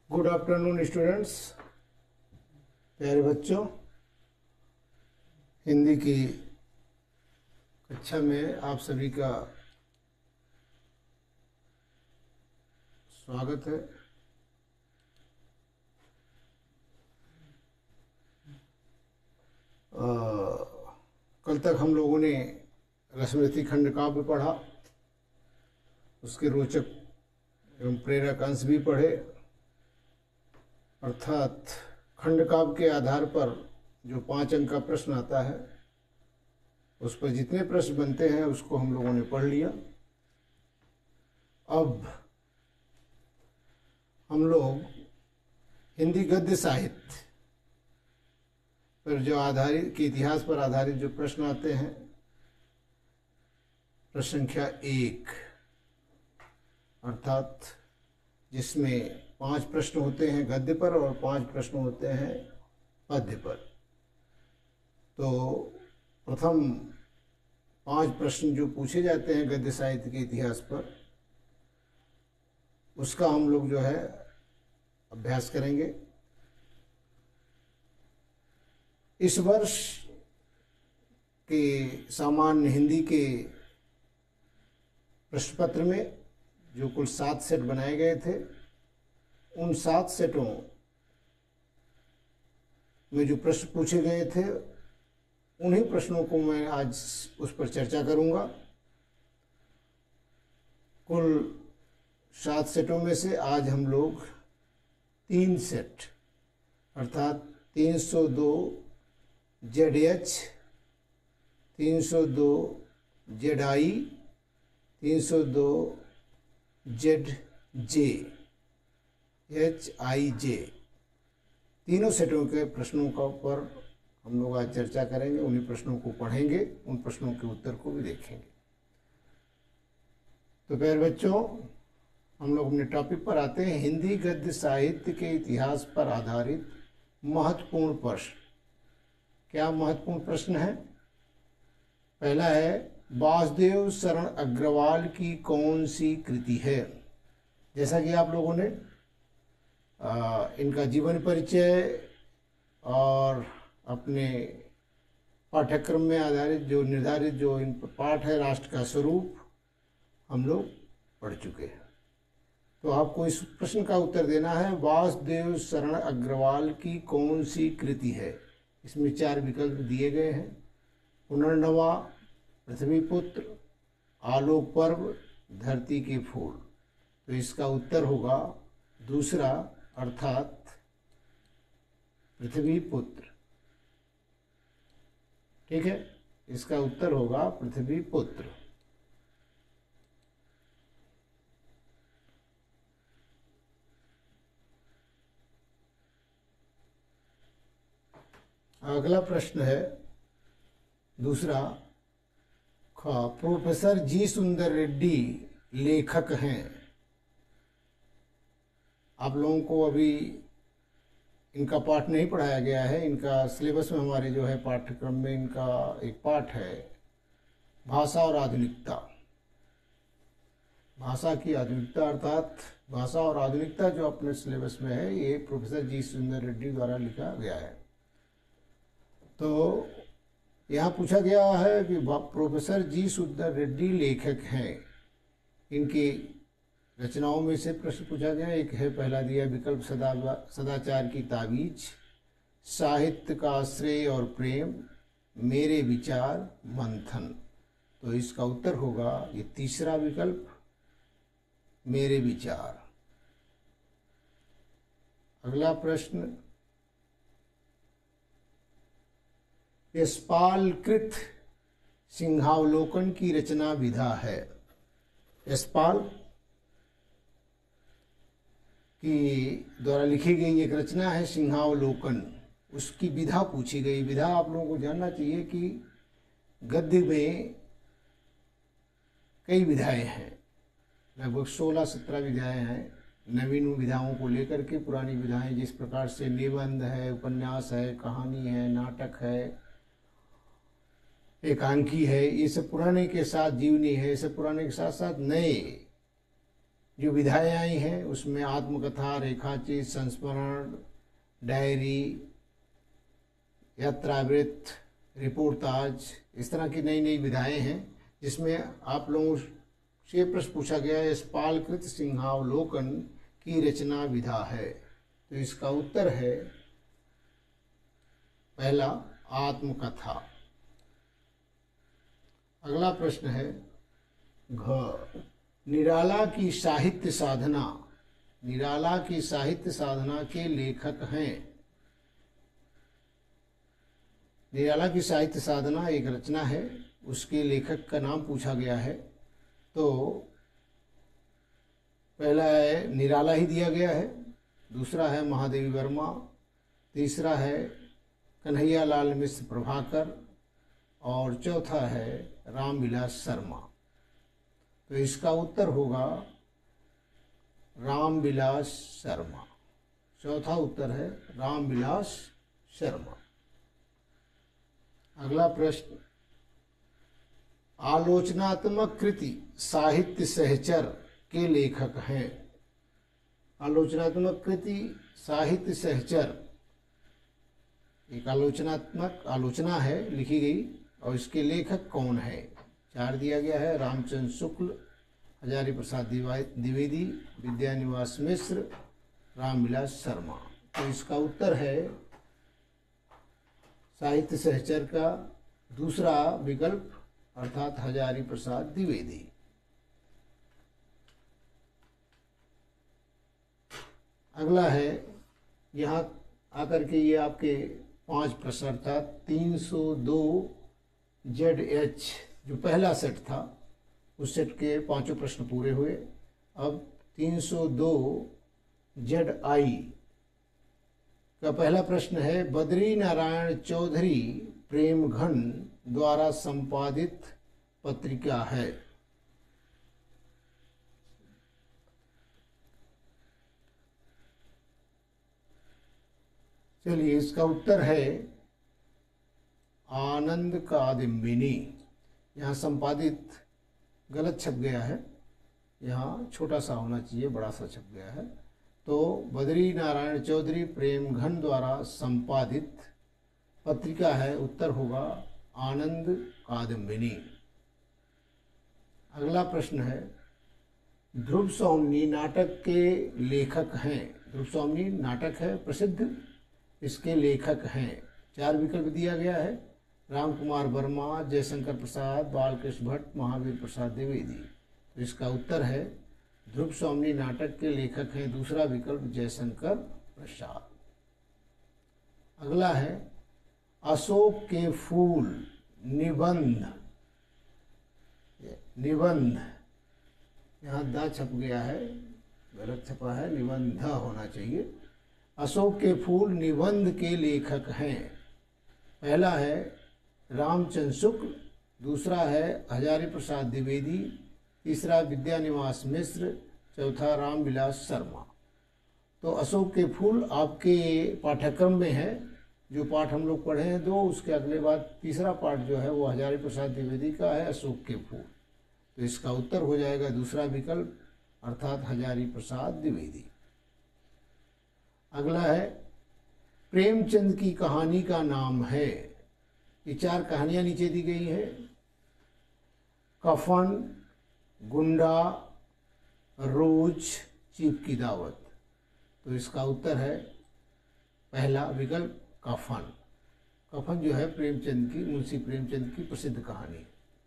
Good afternoon students, प्यारे बच्चों। हिंदी की कक्षा में आप सभी का स्वागत है। कल तक हम लोगों ने रश्मिरथी खंड काव्य पढ़ा, उसके रोचक एवं प्रेरक अंश भी पढ़े। अर्थात खंड काव्य के आधार पर जो 5 अंक का प्रश्न आता है, उस पर जितने प्रश्न बनते हैं उसको हम लोगों ने पढ़ लिया। अब हम लोग हिंदी गद्य साहित्य पर जो आधारित के इतिहास पर आधारित जो प्रश्न आते हैं, प्रश्न संख्या 1 अर्थात जिसमें 5 प्रश्न होते हैं गद्य पर और 5 प्रश्न होते हैं पद्य पर। तो प्रथम 5 प्रश्न जो पूछे जाते हैं गद्य साहित्य के इतिहास पर, उसका हम लोग जो है अभ्यास करेंगे। इस वर्ष के सामान्य हिंदी के प्रश्न पत्र में जो कुल 7 सेट बनाए गए थे, उन 7 सेटों में जो प्रश्न पूछे गए थे, उन्हीं प्रश्नों को मैं आज उस पर चर्चा करूंगा। कुल 7 सेटों में से आज हम लोग 3 सेट अर्थात 302 ZH, 302 ZI, 302 ZJ, HIJ, तीनों सेटों के प्रश्नों का पर हम लोग आज चर्चा करेंगे। उन्हीं प्रश्नों को पढ़ेंगे, उन प्रश्नों के उत्तर को भी देखेंगे। तो प्यारे बच्चों, हम लोग अपने टॉपिक पर आते हैं। हिंदी गद्य साहित्य के इतिहास पर आधारित महत्वपूर्ण प्रश्न। क्या महत्वपूर्ण प्रश्न है? पहला है, वासुदेव शरण अग्रवाल की कौन सी कृति है? जैसा कि आप लोगों ने इनका जीवन परिचय और अपने पाठ्यक्रम में आधारित जो निर्धारित जो इन पाठ है, राष्ट्र का स्वरूप, हम लोग पढ़ चुके हैं। तो आपको इस प्रश्न का उत्तर देना है, वासुदेव शरण अग्रवाल की कौन सी कृति है? इसमें 4 विकल्प दिए गए हैं। पुनर्नवा, पृथ्वीपुत्र, आलोक पर्व, धरती के फूल। तो इसका उत्तर होगा दूसरा अर्थात पृथ्वीपुत्र। ठीक है, इसका उत्तर होगा पृथ्वीपुत्र। अगला प्रश्न है दूसरा, प्रोफेसर जी सुंदर रेड्डी लेखक हैं। आप लोगों को अभी इनका पाठ नहीं पढ़ाया गया है। इनका सिलेबस में हमारे जो है पाठ्यक्रम में इनका एक पाठ है, भाषा और आधुनिकता। भाषा की आधुनिकता अर्थात भाषा और आधुनिकता जो अपने सिलेबस में है, ये प्रोफेसर जी सुंदर रेड्डी द्वारा लिखा गया है। तो यहाँ पूछा गया है कि प्रोफेसर जी सुंदर रेड्डी लेखक हैं। इनकी रचनाओं में से प्रश्न पूछा गया। एक है, पहला दिया विकल्प, सदाचार की ताबीज, साहित्य का श्रेय और प्रेम, मेरे विचार, मंथन। तो इसका उत्तर होगा ये तीसरा विकल्प, मेरे विचार। अगला प्रश्न, यशपालकृत सिंहावलोकन की रचना विधा है। यशपाल की द्वारा लिखी गई एक रचना है सिंहावलोकन, उसकी विधा पूछी गई। विधा आप लोगों को जानना चाहिए कि गद्य में कई विधाएं हैं, लगभग 16-17 विधाएं हैं। नवीन विधाओं को लेकर के पुरानी विधाएं, जिस प्रकार से निबंध है, उपन्यास है, कहानी है, नाटक है, एकांकी है, ये सब पुराने के साथ जीवनी है, ये सब पुराने के साथ साथ नए जो विधाएं आई हैं उसमें आत्मकथा, रेखाचित, संस्मरण, डायरी, यात्रावृत्त, रिपोर्टाज, इस तरह की नई नई विधाएं हैं, जिसमें आप लोगों से प्रश्न पूछा गया है यशपालकृत सिंहावलोकन की रचना विधा है। तो इसका उत्तर है पहला आत्मकथा। अगला प्रश्न है घ, निराला की साहित्य साधना, निराला की साहित्य साधना के लेखक हैं। निराला की साहित्य साधना एक रचना है, उसके लेखक का नाम पूछा गया है। तो पहला है निराला ही दिया गया है, दूसरा है महादेवी वर्मा, तीसरा है कन्हैयालाल मिश्र प्रभाकर और चौथा है रामविलास शर्मा। तो इसका उत्तर होगा रामविलास शर्मा। चौथा उत्तर है रामविलास शर्मा। अगला प्रश्न, आलोचनात्मक कृति साहित्य सहचर के लेखक हैं। आलोचनात्मक कृति साहित्य सहचर एक आलोचनात्मक आलोचना है लिखी गई, और इसके लेखक कौन है? चार दिया गया है, रामचंद्र शुक्ल, हजारी प्रसाद द्विवेदी, विद्यानिवास मिश्र, रामविलास शर्मा। तो इसका उत्तर है साहित्य सहचर का दूसरा विकल्प अर्थात हजारी प्रसाद द्विवेदी। अगला है, यहाँ आकर के ये आपके 5 प्रश्न अर्थात 302 ZH जो पहला सेट था उस सेट के 5 प्रश्न पूरे हुए। अब 302 ZI का पहला प्रश्न है, बद्री नारायण चौधरी प्रेमघन द्वारा संपादित पत्रिका है। चलिए, इसका उत्तर है आनंद कादम्बिनी। यहाँ संपादित गलत छप गया है, यहाँ छोटा सा होना चाहिए, बड़ा सा छप गया है। तो बद्री नारायण चौधरी प्रेमघन द्वारा संपादित पत्रिका है, उत्तर होगा आनंद कादम्बिनी। अगला प्रश्न है, ध्रुव सौमनी नाटक के लेखक हैं। ध्रुव सौमनी नाटक है प्रसिद्ध, इसके लेखक हैं। 4 विकल्प दिया गया है, राम कुमार वर्मा, जयशंकर प्रसाद, बालकृष्ण भट्ट, महावीर प्रसाद द्विवेदी। तो इसका उत्तर है ध्रुव सौमनी नाटक के लेखक हैं, दूसरा विकल्प जयशंकर प्रसाद। अगला है, अशोक के फूल निबंध, निबंध यहाँ दा छप गया है, गलत छपा है, निबंध होना चाहिए। अशोक के फूल निबंध के लेखक हैं। पहला है रामचंद्र शुक्ल, दूसरा है हजारी प्रसाद द्विवेदी, तीसरा विद्यानिवास मिश्र, चौथा रामविलास शर्मा। तो अशोक के फूल आपके पाठ्यक्रम में है, जो पाठ हम लोग पढ़े हैं 2, उसके अगले बाद तीसरा पाठ जो है वो हजारी प्रसाद द्विवेदी का है, अशोक के फूल। तो इसका उत्तर हो जाएगा दूसरा विकल्प अर्थात हजारी प्रसाद द्विवेदी। अगला है, प्रेमचंद की कहानी का नाम है। ये 4 कहानियां नीचे दी गई है, कफन, गुंडा, रोज, चीफ की दावत। तो इसका उत्तर है पहला विकल्प कफन। कफन जो है प्रेमचंद की, मुंशी प्रेमचंद की प्रसिद्ध कहानी।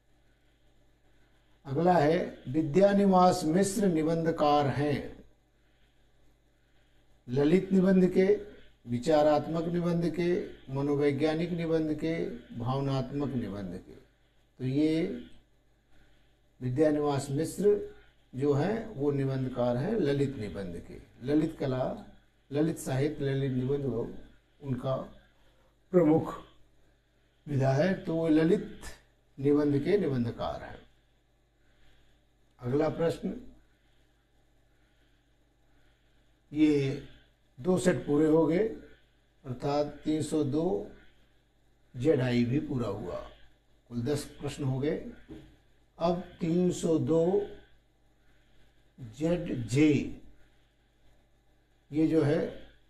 अगला है, विद्यानिवास मिश्र निबंधकार हैं। ललित निबंध के, विचारात्मक निबंध के, मनोवैज्ञानिक निबंध के, भावनात्मक निबंध के। तो ये विद्यानिवास मिश्र जो हैं वो निबंधकार हैं ललित निबंध के। ललित कला, ललित साहित्य, ललित निबंध उनका प्रमुख विधा है, तो वो ललित निबंध के निबंधकार हैं। अगला प्रश्न, ये 2 सेट पूरे हो गए अर्थात 302 ZI भी पूरा हुआ, कुल 10 प्रश्न हो गए। अब 302 ZJ, ये जो है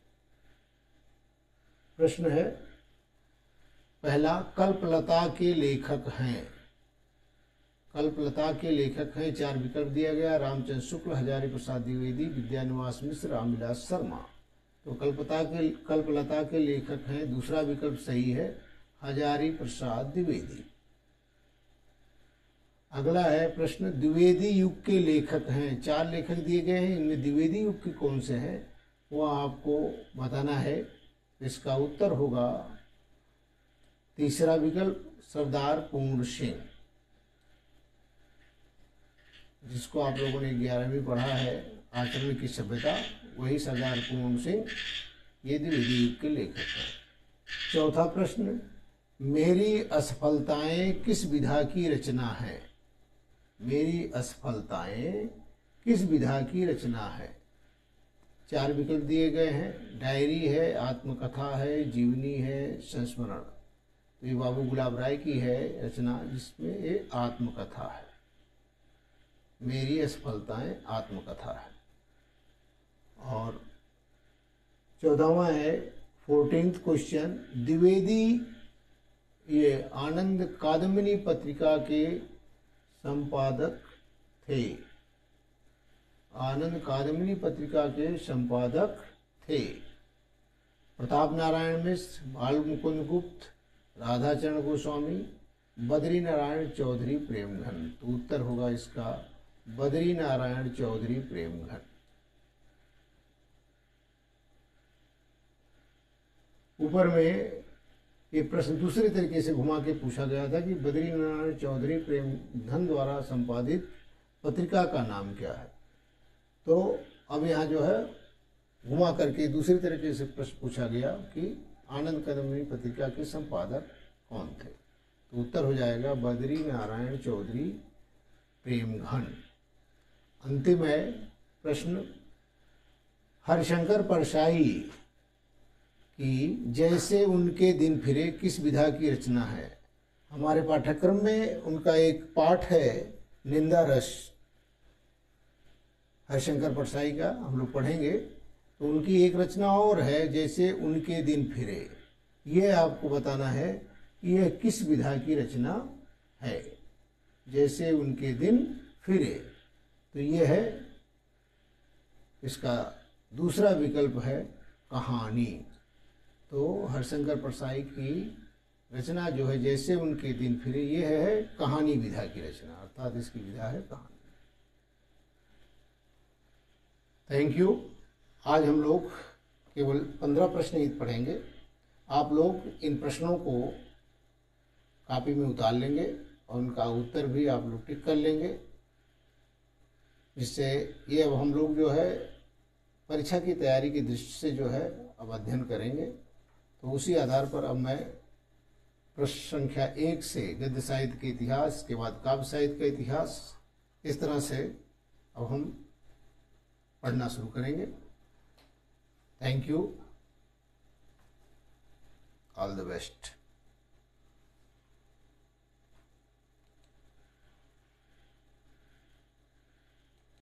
प्रश्न है पहला, कल्पलता के लेखक हैं। कल्पलता के लेखक हैं, 4 विकल्प दिया गया, रामचंद्र शुक्ल, हजारी प्रसाद द्विवेदी, विद्यानिवास मिश्र, रामविलास शर्मा। तो कल्पलता के लेखक हैं, दूसरा विकल्प सही है, हजारी प्रसाद द्विवेदी। अगला है प्रश्न, द्विवेदी युग के लेखक हैं। 4 लेखक दिए गए हैं, इनमें द्विवेदी युग के कौन से हैं वो आपको बताना है। इसका उत्तर होगा तीसरा विकल्प, सरदार पूर्ण सिंह, जिसको आप लोगों ने 11वीं पढ़ा है, आचरण की सभ्यता, वही सरदार पूर्ण सिंह ये द्विवेदी युग के लेखक हैं। चौथा प्रश्न, मेरी असफलताएं किस विधा की रचना है। मेरी असफलताएं किस विधा की रचना है। 4 विकल्प दिए गए हैं, डायरी है, आत्मकथा है, जीवनी है, संस्मरण। तो ये बाबू गुलाब राय की है रचना, जिसमें ये आत्मकथा है। मेरी असफलताएं आत्मकथा है। और 14वां है, 14th क्वेश्चन, द्विवेदी ये आनंद कादम्बिनी पत्रिका के संपादक थे। आनंद कादम्बिनी पत्रिका के संपादक थे प्रताप नारायण मिश्र, बाल मुकुंद गुप्त, राधाचरण गोस्वामी, बद्री नारायण चौधरी प्रेमघन। तो उत्तर होगा इसका बद्री नारायण चौधरी प्रेमघन। ऊपर में ये प्रश्न दूसरे तरीके से घुमा के पूछा गया था कि बद्री नारायण चौधरी प्रेमघन द्वारा संपादित पत्रिका का नाम क्या है। तो अब यहाँ जो है घुमा करके दूसरी तरीके से प्रश्न पूछा गया कि आनंद कादम्बिनी पत्रिका के संपादक कौन थे। तो उत्तर हो जाएगा बद्री नारायण चौधरी प्रेमघन। अंतिम है प्रश्न, हरिशंकर परसाई की जैसे उनके दिन फिरे किस विधा की रचना है। हमारे पाठ्यक्रम में उनका एक पाठ है निंदा रस, हरिशंकर परसाई का हम लोग पढ़ेंगे। तो उनकी एक रचना और है, जैसे उनके दिन फिरे। ये आपको बताना है कि यह किस विधा की रचना है। जैसे उनके दिन फिरे, तो ये है इसका दूसरा विकल्प है कहानी। तो हरिशंकर परसाई की रचना जो है जैसे उनके दिन फिरे, ये है कहानी विधा की रचना, अर्थात इसकी विधा है कहानी। Thank you. आज हम लोग केवल 15 प्रश्न ही पढ़ेंगे। आप लोग इन प्रश्नों को कॉपी में उतार लेंगे और उनका उत्तर भी आप लोग टिक कर लेंगे, जिससे ये अब हम लोग जो है परीक्षा की तैयारी की दृष्टि से जो है अब अध्ययन करेंगे। तो उसी आधार पर अब मैं प्रश्न संख्या 1 से गद्य साहित्य के इतिहास के बाद काव्य साहित्य का इतिहास, इस तरह से अब हम पढ़ना शुरू करेंगे। Thank you, all the best.